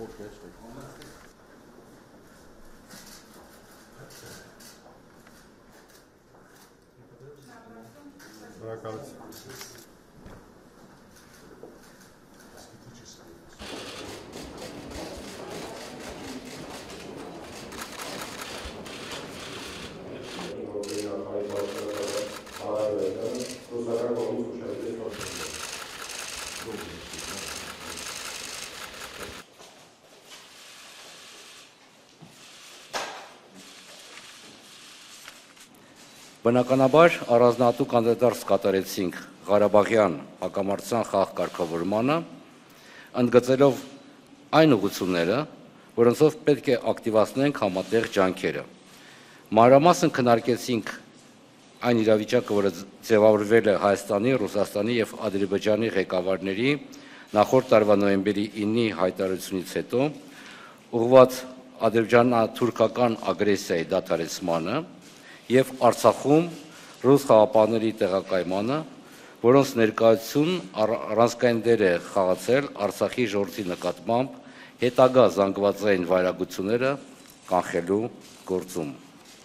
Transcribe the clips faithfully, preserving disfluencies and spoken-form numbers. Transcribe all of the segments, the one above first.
Բնականաբար առանձնահատուկ անդրադարձ կատարեցինք Ղարաբաղյան հակամարտության խաղ կարգավորմանը, ընդգծելով այն ուղղությունները, որոնցով պետք է ակտիվացնենք համատեղ ջանքերը։ Մանրամասն քննարկեցինք այն իրավիճակը, որը ձևավորվել է Հայաստանի, Ռուսաստանի եւ Ադրբեջանի ղեկավարների նախորդ տարվա նոյեմբերի ինի հայտարարությունից հետո ուղղված ադրբեջանա-թուրքական ագրեսիայի դադարեցմանը եւ Արցախում ռուս խաղապահների տեղակայմանը, որոնց ներկայություն առանցքային դեր է խաղացել Արցախի ժողովրդի նկատմամբ հետագա զանգվածային վայրագությունները կանխելու գործում։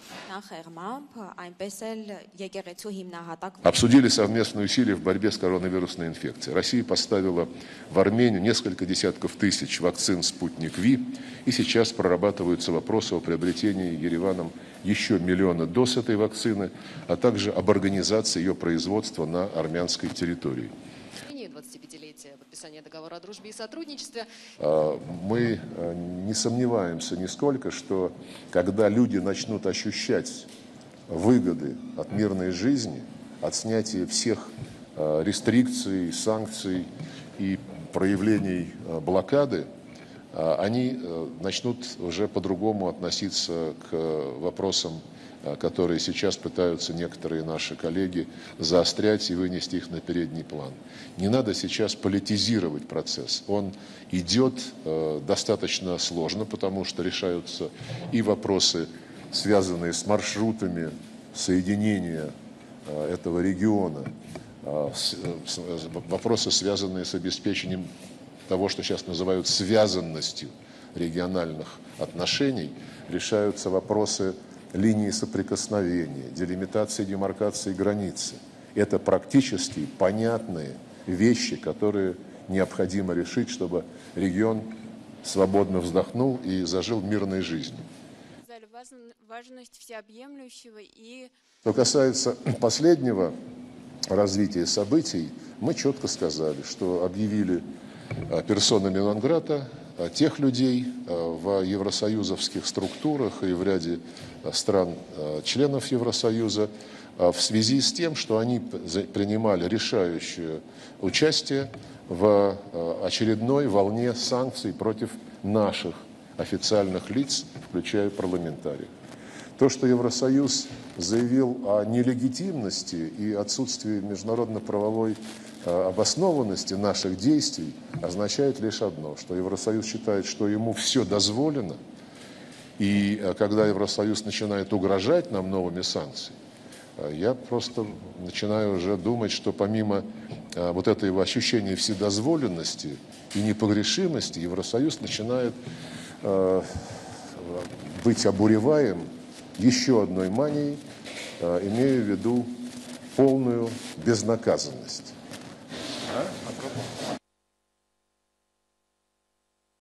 Обсудили совместные усилия в борьбе с коронавирусной инфекцией. Россия поставила в Армению несколько десятков тысяч вакцин «Спутник Ви», и сейчас прорабатываются вопросы о приобретении Ереваном еще миллиона доз этой вакцины, а также об организации ее производства на армянской территории. двадцатипятилетия подписания договора о дружбе и сотрудничестве. Мы не сомневаемся нисколько, что когда люди начнут ощущать выгоды от мирной жизни, от снятия всех рестрикций, санкций и проявлений блокады, они начнут уже по-другому относиться к вопросам, которые сейчас пытаются некоторые наши коллеги заострять и вынести их на передний план. Не надо сейчас политизировать процесс. Он идет э, достаточно сложно, потому что решаются и вопросы, связанные с маршрутами соединения э, этого региона, э, с, с, вопросы, связанные с обеспечением того, что сейчас называют связанностью региональных отношений, решаются вопросы линии соприкосновения, делимитации, демаркации границы. Это практически понятные вещи, которые необходимо решить, чтобы регион свободно вздохнул и зажил мирной жизнью. Важность всеобъемлющего и... Что касается последнего развития событий, мы четко сказали, что объявили персонами нон-грата тех людей в евросоюзовских структурах и в ряде стран, членов Евросоюза, в связи с тем, что они принимали решающее участие в очередной волне санкций против наших официальных лиц, включая парламентариев. То, что Евросоюз заявил о нелегитимности и отсутствии международно-правовой обоснованности наших действий, означает лишь одно, что Евросоюз считает, что ему все дозволено, и когда Евросоюз начинает угрожать нам новыми санкциями, я просто начинаю уже думать, что помимо вот этого ощущения вседозволенности и непогрешимости, Евросоюз начинает быть обуреваем еще одной манией, имею в виду полную безнаказанность. А?